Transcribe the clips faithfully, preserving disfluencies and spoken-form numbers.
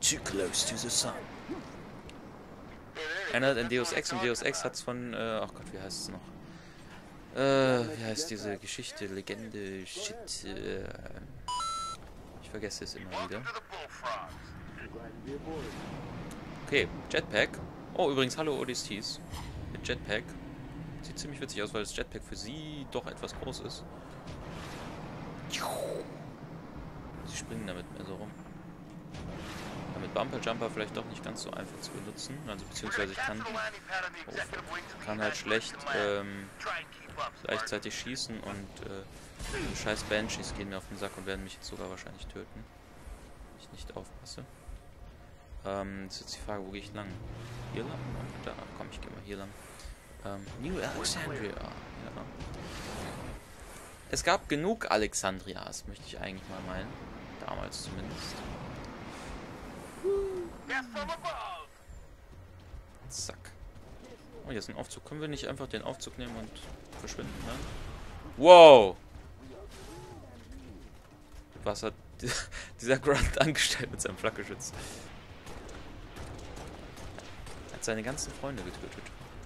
Too close to the sun. Erinnert an Deus Ex, und Deus Ex hat's von, äh, ach Gott, wie heißt es noch? Äh, wie heißt diese Geschichte, Legende, Shit, äh, ich vergesse es immer wieder. Okay, Jetpack. Oh, übrigens, hallo Odysseus. Mit Jetpack. Sieht ziemlich witzig aus, weil das Jetpack für sie doch etwas groß ist. Sie springen damit mehr so rum. Aber mit Bumper Jumper vielleicht doch nicht ganz so einfach zu benutzen. Also beziehungsweise ich kann, oh, kann halt schlecht ähm, gleichzeitig schießen und äh, scheiß Banshees gehen mir auf den Sack und werden mich jetzt sogar wahrscheinlich töten. Wenn ich nicht aufpasse. Ähm, jetzt ist jetzt die Frage, wo gehe ich lang? Hier lang? Da, komm, ich gehe mal hier lang. Ähm, New Alexandria. Ja. Es gab genug Alexandrias, möchte ich eigentlich mal meinen. Damals zumindest. Zack. Oh, hier ist ein Aufzug. Können wir nicht einfach den Aufzug nehmen und verschwinden, ne? Wow! Was hat dieser Grunt angestellt mit seinem Flakgeschütz? Hat seine ganzen Freunde getötet.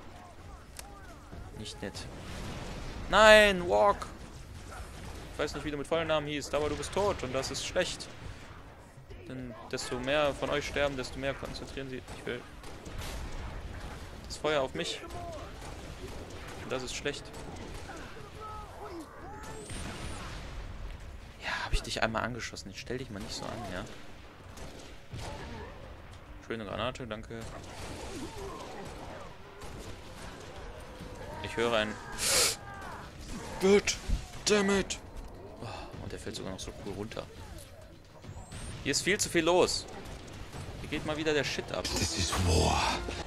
Nicht nett. Nein, Walk! Ich weiß nicht, wie du mit vollen Namen hießt, aber du bist tot und das ist schlecht. Denn desto mehr von euch sterben, desto mehr konzentrieren sie. Ich will das Feuer auf mich. Und das ist schlecht. Ja, habe ich dich einmal angeschossen. Ich stell dich mal nicht so an, ja. Schöne Granate, danke. Ich höre ein God damn it. Oh, und der fällt sogar noch so cool runter. Hier ist viel zu viel los. Hier geht mal wieder der Shit ab. This is war.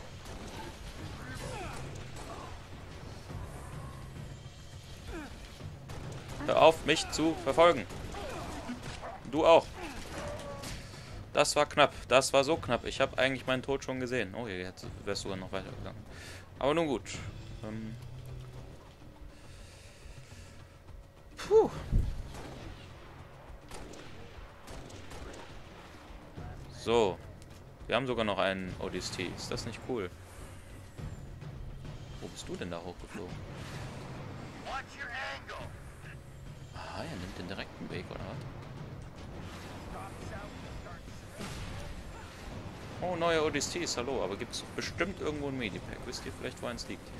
Hör auf, mich zu verfolgen. Du auch. Das war knapp. Das war so knapp. Ich habe eigentlich meinen Tod schon gesehen. Oh, jetzt wärst du sogar noch weitergegangen. Aber nun gut. Ähm Puh. So. Wir haben sogar noch einen Odyssey. Ist das nicht cool? Wo bist du denn da hochgeflogen? Ah, er nimmt den direkten Weg, oder was? Oh, neue Odysseys, hallo. Aber gibt es bestimmt irgendwo ein Medipack? Wisst ihr vielleicht, wo eins liegt?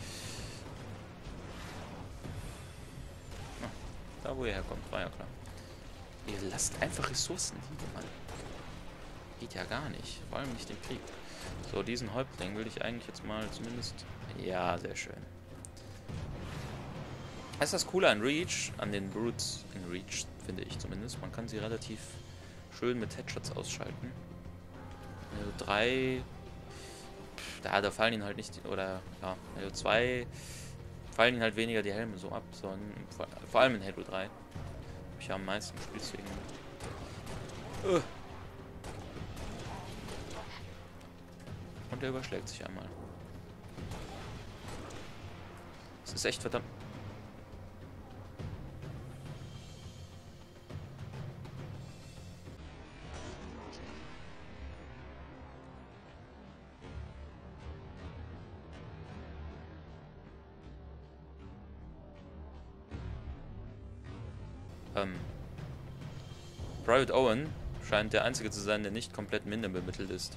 Ah, da, wo ihr herkommt, war ja klar. Ihr lasst einfach Ressourcen liegen, Mann. Geht ja gar nicht. Vor allem nicht den Krieg. So, diesen Häuptling will ich eigentlich jetzt mal zumindest... Ja, sehr schön. Das ist das Coole an Reach, an den Brutes in Reach, finde ich zumindest. Man kann sie relativ schön mit Headshots ausschalten. Also drei... Da, da fallen ihnen halt nicht... Oder, ja, also zwei... Fallen ihnen halt weniger die Helme so ab. Sondern vor, vor allem in Halo drei. Hab ich ja am meisten gespielt, deswegen... Uh. Und der überschlägt sich einmal. Das ist echt verdammt... Ähm... Private Owen scheint der Einzige zu sein, der nicht komplett minder bemittelt ist.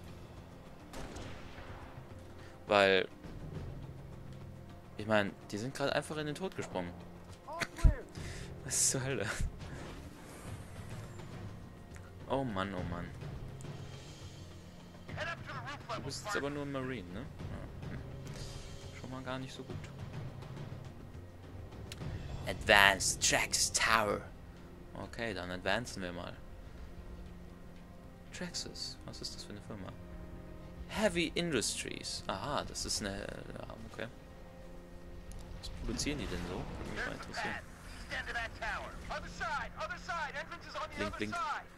Weil, ich meine, die sind gerade einfach in den Tod gesprungen. Was ist zur Hölle? Oh Mann, oh Mann. Du bist jetzt aber nur ein Marine, ne? Ja. Schon mal gar nicht so gut. Advanced Traxxas Tower. Okay, dann advancen wir mal. Traxxas, was ist das für eine Firma? Heavy Industries. Aha, das ist eine... Ja, okay. Was produzieren die denn so? Würde mich mal interessieren. Blink, blink.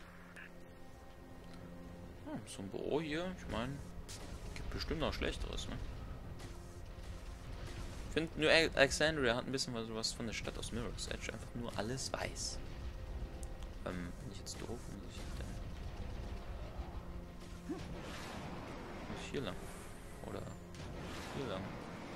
Hm, so ein Büro hier. Ich meine, gibt bestimmt noch Schlechteres, ne? Ich finde, New Alexandria hat ein bisschen was von der Stadt aus Mirror's Edge. Einfach nur alles weiß. Ähm, bin ich jetzt doof? Muss ich denn... hier lang. Oder hier lang.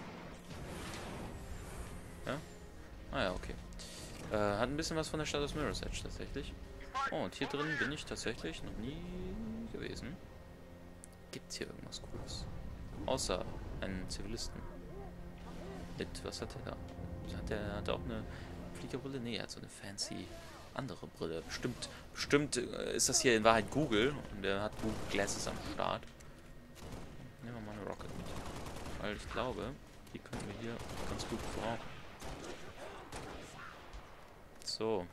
Ja? Ah ja, okay. Äh, hat ein bisschen was von der Stadt aus Mirror's Edge tatsächlich. Oh, und hier drin bin ich tatsächlich noch nie gewesen. Gibt's hier irgendwas Cooles? Außer einen Zivilisten. Mit, was hat der da? Hat der, hat der auch eine Fliegerbrille? Nee, er hat so eine fancy andere Brille. Bestimmt, bestimmt äh, ist das hier in Wahrheit Google. Und der hat Google Glasses am Start. Nehmen wir mal eine Rocket mit. Weil ich glaube, die können wir hier ganz gut brauchen. So.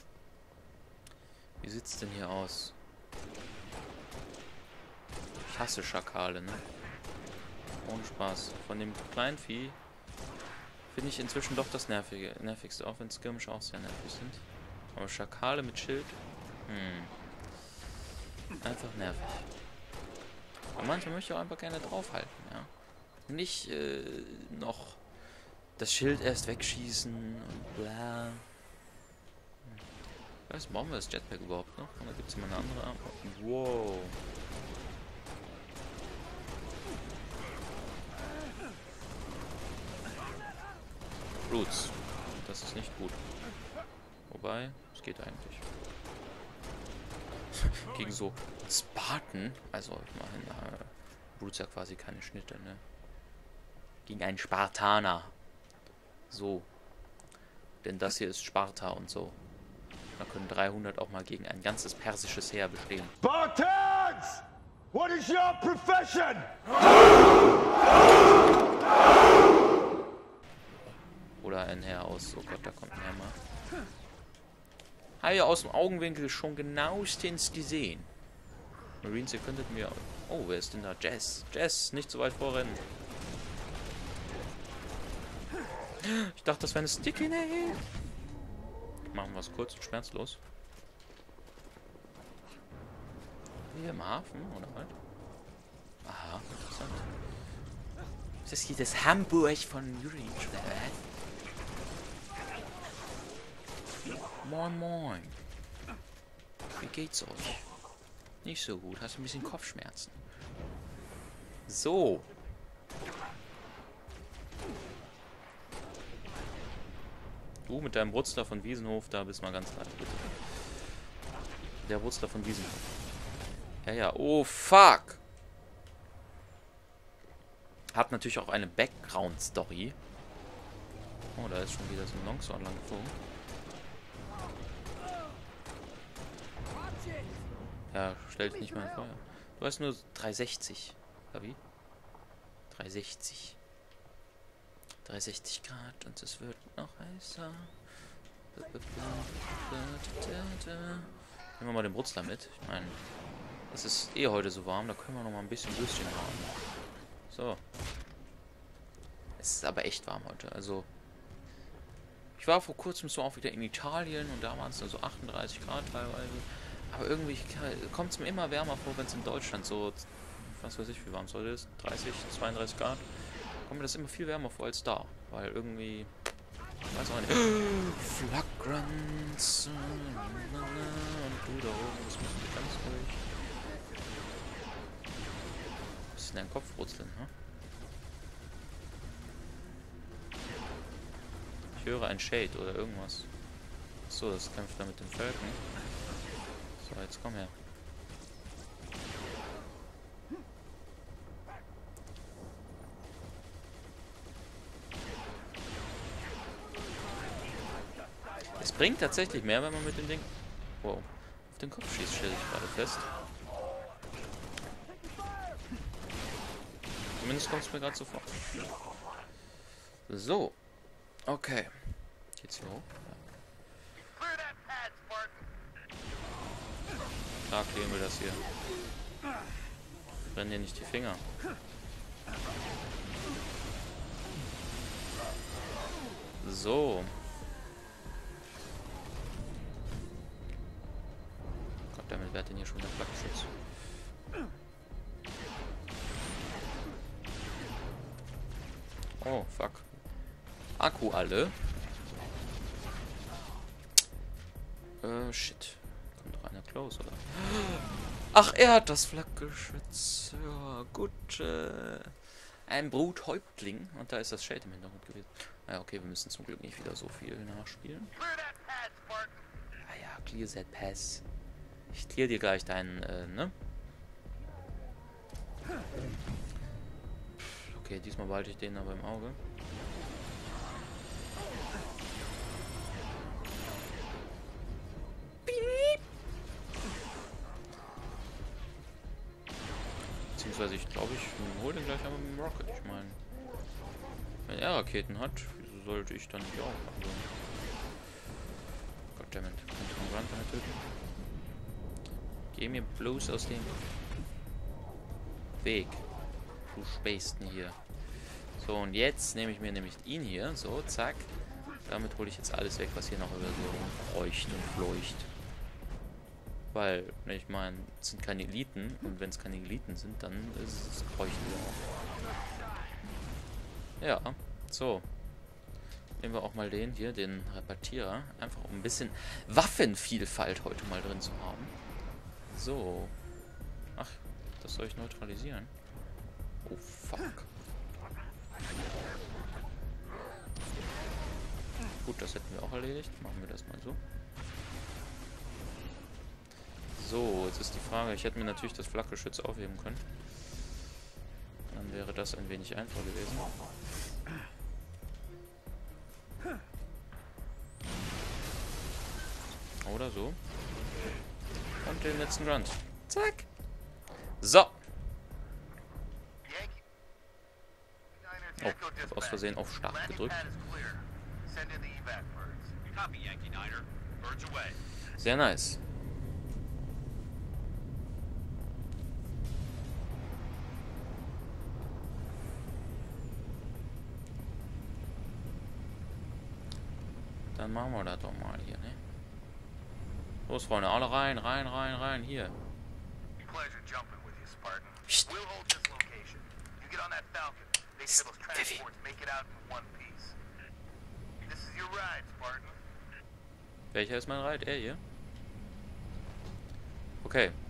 Wie sieht's denn hier aus? Ich hasse Schakale, ne? Ohne Spaß. Von dem kleinen Vieh finde ich inzwischen doch das Nervige, nervigste, auch wenn Skirmische auch sehr nervig sind. Aber Schakale mit Schild, hm. Einfach nervig. Aber manchmal möchte ich auch einfach gerne draufhalten, ja. Nicht äh, noch das Schild erst wegschießen und bla. Was brauchen wir das Jetpack überhaupt noch? Oder gibt es immer eine andere Arme? Wow. Roots. Das ist nicht gut. Wobei, es geht eigentlich. Gegen so Spartan, also ich meine, äh, Roots ja quasi keine Schnitte, ne? Gegen einen Spartaner. So. Denn das hier ist Sparta und so. Da können dreihundert auch mal gegen ein ganzes persisches Heer bestehen. Spartans! What is your profession? Oder ein Heer aus... Oh Gott, da kommt ein Heer mal. Habe ja aus dem Augenwinkel schon genauestens gesehen. Marines, ihr könntet mir... Oh, wer ist denn da? Jess. Jess, nicht so weit vorrennen. Ich dachte, das wäre eine Sticky Nail. Machen wir es kurz und schmerzlos. Hier im Hafen, oder was? Aha, interessant. Ist das hier das Hamburg von Juri? Moin, moin. Wie geht's euch? Nicht so gut. Hast du ein bisschen Kopfschmerzen? So. Du mit deinem Brutzler von Wiesenhof, da bist mal ganz leid, bitte. Der Brutzler von Wiesenhof. Ja, ja. Oh, fuck. Hat natürlich auch eine Background-Story. Oh, da ist schon wieder so ein Longsword lang geflogen. Ja, stell dich nicht mal in Feuer. Du hast nur dreihundertsechzig. Ja, wie? dreihundertsechzig. dreihundertsechzig Grad und es wird noch heißer. Nehmen wir mal den Brutzler mit. Ich meine, es ist eh heute so warm, da können wir noch mal ein bisschen Würstchen haben. So. Es ist aber echt warm heute. Also, ich war vor kurzem so auch wieder in Italien und da waren es nur so achtunddreißig Grad teilweise. Aber irgendwie kommt es mir immer wärmer vor, wenn es in Deutschland so, was weiß ich, wie warm es heute ist, dreißig, zweiunddreißig Grad. Kommt mir das immer viel wärmer vor als da. Weil irgendwie, ich weiß auch nicht. Flagrants. Und du da oben, das muss ich ganz ruhig. Was ist denn dein Kopf brutzeln, ne? Ich höre ein Shade oder irgendwas. So, das kämpft da mit den Völkern. So, jetzt komm her. Es bringt tatsächlich mehr, wenn man mit dem Ding... Wow. Auf den Kopf schießt, stelle ich gerade fest. Zumindest kommt es mir gerade so vor. So. Okay. Geht's hier hoch? Ja. Klar kleben wir das hier. Brennen dir nicht die Finger. So. Gott, damit wer hat denn hier schon der Flaggenschutz? Oh, fuck. Akku alle. Äh, shit. Kommt doch einer close, oder? Ach, er hat das Flakgeschütz. Ja, gut. Äh, ein Bruthäuptling. Und da ist das Shade im Hintergrund gewesen. Naja, okay, wir müssen zum Glück nicht wieder so viel nachspielen. Ah ja, clear that pass. Ich clear dir gleich deinen, äh, ne? Okay, diesmal behalte ich den aber im Auge. Beziehungsweise ich glaube, ich hole den gleich einmal mit dem Rocket. Ich meine, wenn er Raketen hat, wieso sollte ich dann nicht auch? Also, goddammit, könnte man Grunt damit töten? Geh mir bloß aus dem Weg. Du Späßten hier. So, und jetzt nehme ich mir nämlich ihn hier. So, zack. Damit hole ich jetzt alles weg, was hier noch über so feucht und fleucht. Weil, ich meine, es sind keine Eliten. Und wenn es keine Eliten sind, dann ist es feucht wieder. Ja, so. Nehmen wir auch mal den hier, den Repartierer. Einfach um ein bisschen Waffenvielfalt heute mal drin zu haben. So. Ach, das soll ich neutralisieren. Oh, fuck. Gut, das hätten wir auch erledigt. Machen wir das mal so. So, jetzt ist die Frage, ich hätte mir natürlich das Flakgeschütz aufheben können. Dann wäre das ein wenig einfacher gewesen. Oder so. Und den letzten Grunt. Zack. So. Oh, ich hab aus Versehen auf Start gedrückt. Sehr nice. Dann machen wir das doch mal hier, ne? Los, Freunde, alle rein, rein, rein, rein, hier. Psst. Psst, Pfiffi. Welcher ist mein Reit? Er hier? Okay,